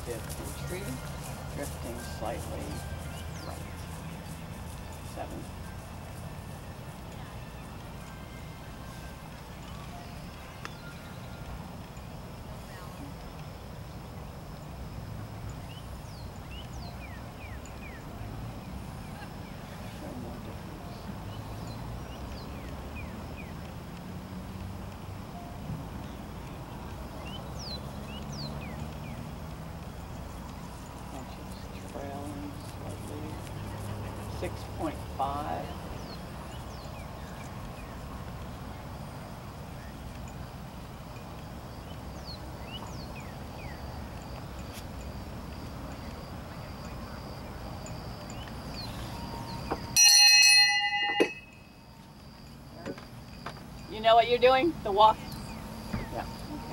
active entry, drifting slightly right. 7. Trailing slightly. 6.5. You know what you're doing? The walk? Yeah. Okay.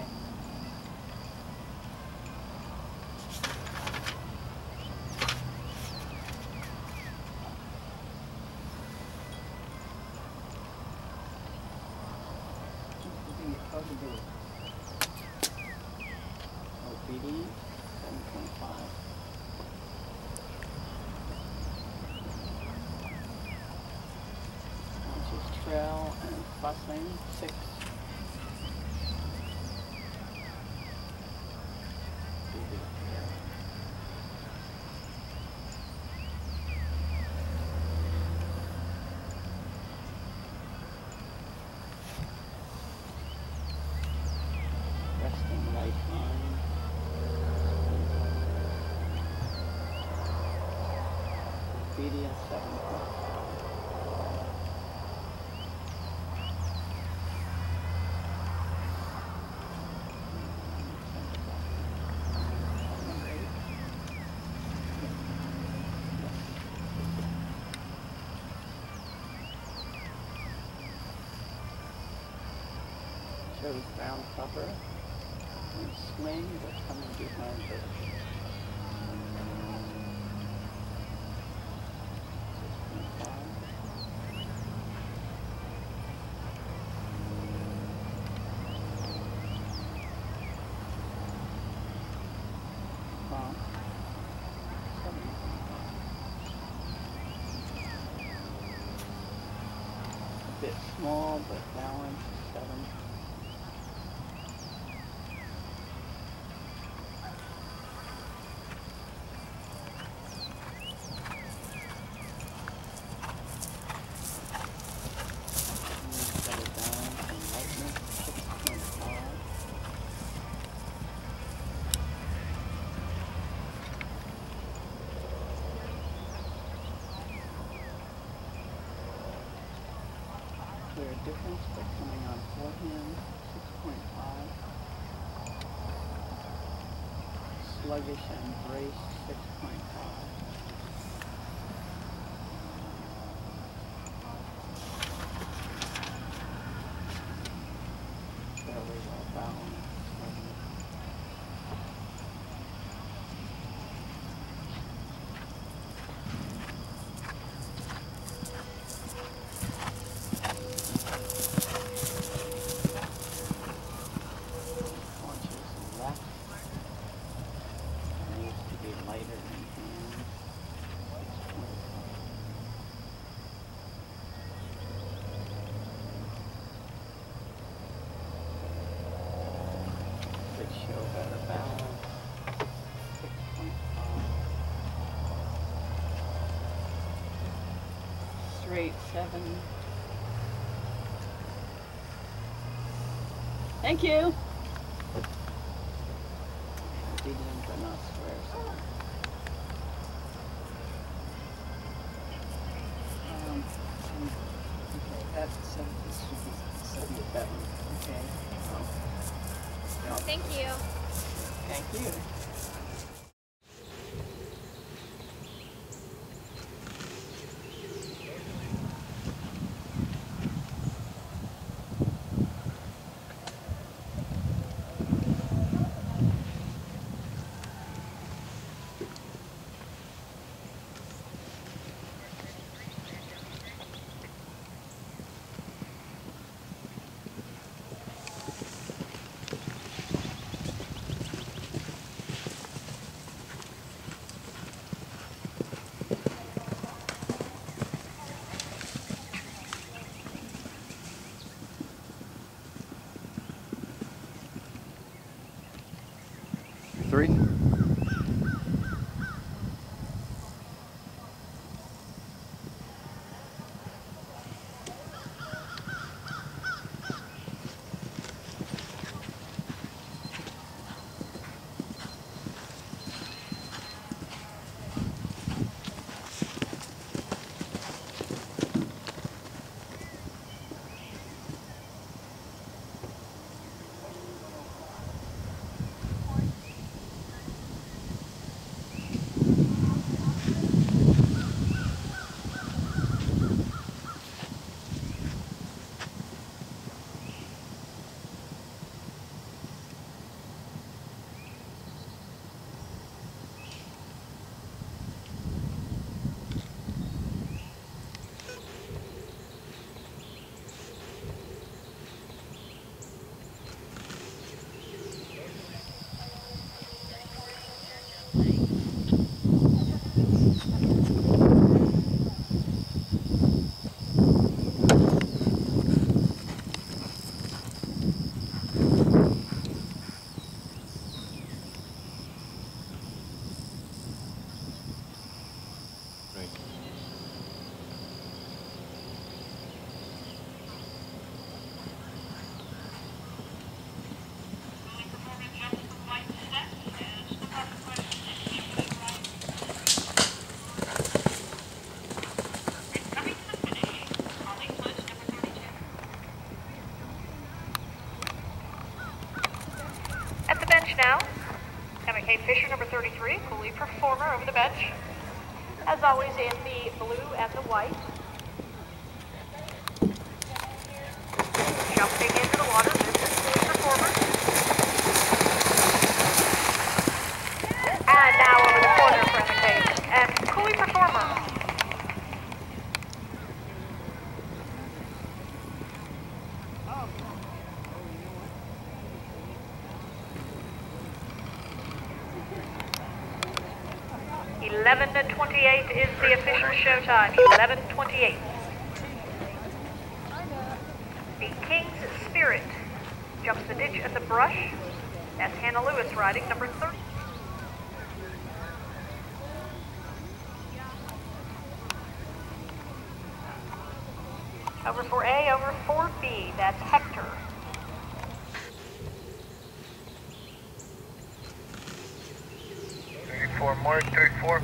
OPD 7.5. Conscious trail and fussing 6. Resting right hind. Obedience 7.5. Shows ground cover and swing, but coming behind her. 6.5. Prompt 7.5. A bit small, but balanced 7. Clear difference, but coming on forehand, 6.5. Sluggish and brace, 6.5. Fairly well balanced. Show better balance. 6.5. Straight 7. Thank you. Obedience but not square. Okay, that's 7. This should be 7. Okay. Thank you. Thank you. 33. Now, McKay Fischer, number 33, Cooley performer over the bench. As always, in the blue and the white. Jumping into the water, this is Cooley performer. And now over the corner for McKay and Cooley performer. .11:28 is the official show time. 11:28. The King's Spirit jumps the ditch at the brush. That's Hannah Lewis riding number 30. Over 4A, over 4B, that's Hector. Mark 34.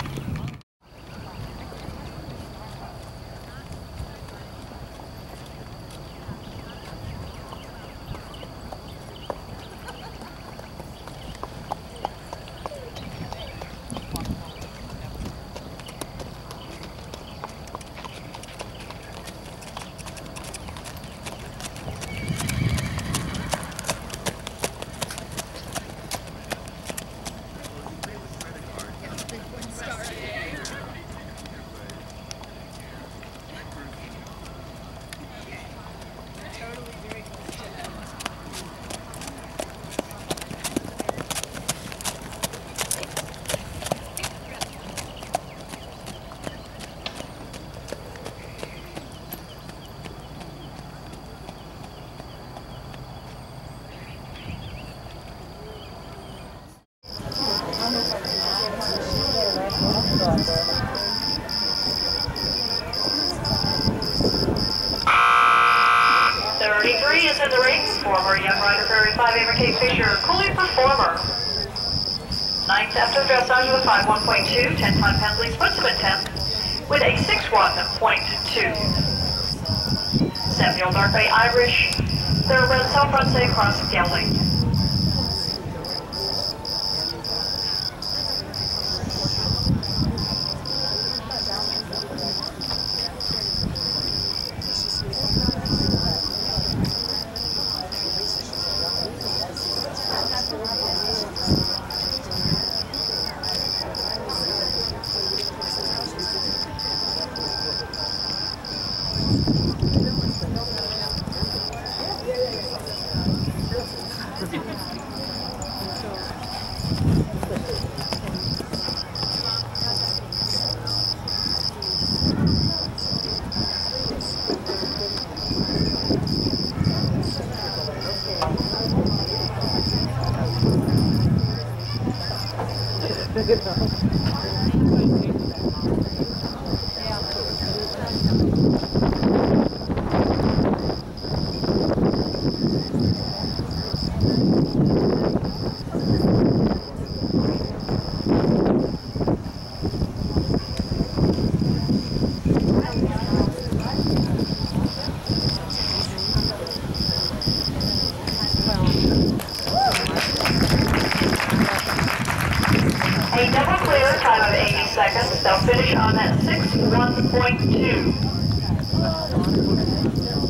Is in the ring, former Young Rider Prairie 5A McKay Fischer, Cooley performer. 9th after dressage with 5.1.2, 10-time penalties, puts him in 10th with a 6.1.2. Samuel Dark Bay Irish, thoroughbred South Front Say across Gelding. A double clear, time of 80 seconds. They'll finish on that 6:1.2.